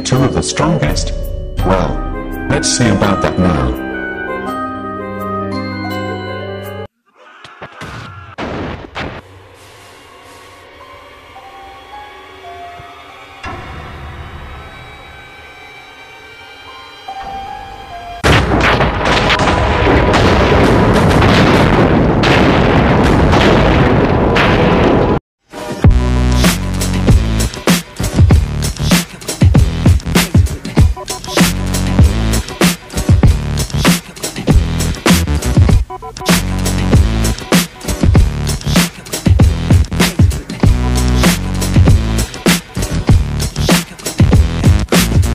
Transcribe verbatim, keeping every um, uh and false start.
two of the strongest? Well, let's see about that now.